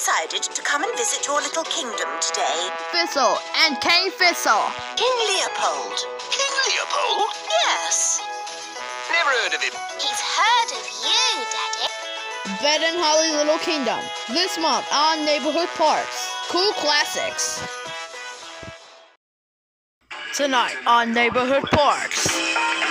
decided to come and visit your little kingdom today. Fizzle and King Fizzle. King Leopold. King Leopold? Yes. Never heard of him. He's heard of you, Daddy. Ben and Holly Little Kingdom. This month on Neighborhood Parks. Cool Classics. Tonight on Neighborhood Parks.